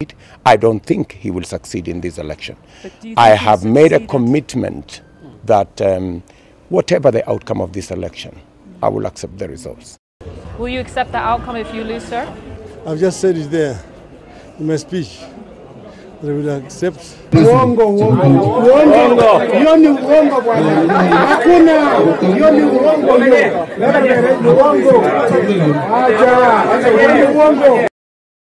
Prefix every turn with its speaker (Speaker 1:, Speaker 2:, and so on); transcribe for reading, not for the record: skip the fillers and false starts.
Speaker 1: I don't think he will succeed in this election. I have made a commitment that whatever the outcome of this election, I will accept the results.
Speaker 2: Will you accept the outcome if you lose, sir?
Speaker 3: I've just said it there in my speech. That I will accept.
Speaker 4: Uongo. Hiyo ni uongo bwana. Hakuna. Hiyo ni uongo. Acha. Hiyo ni uongo.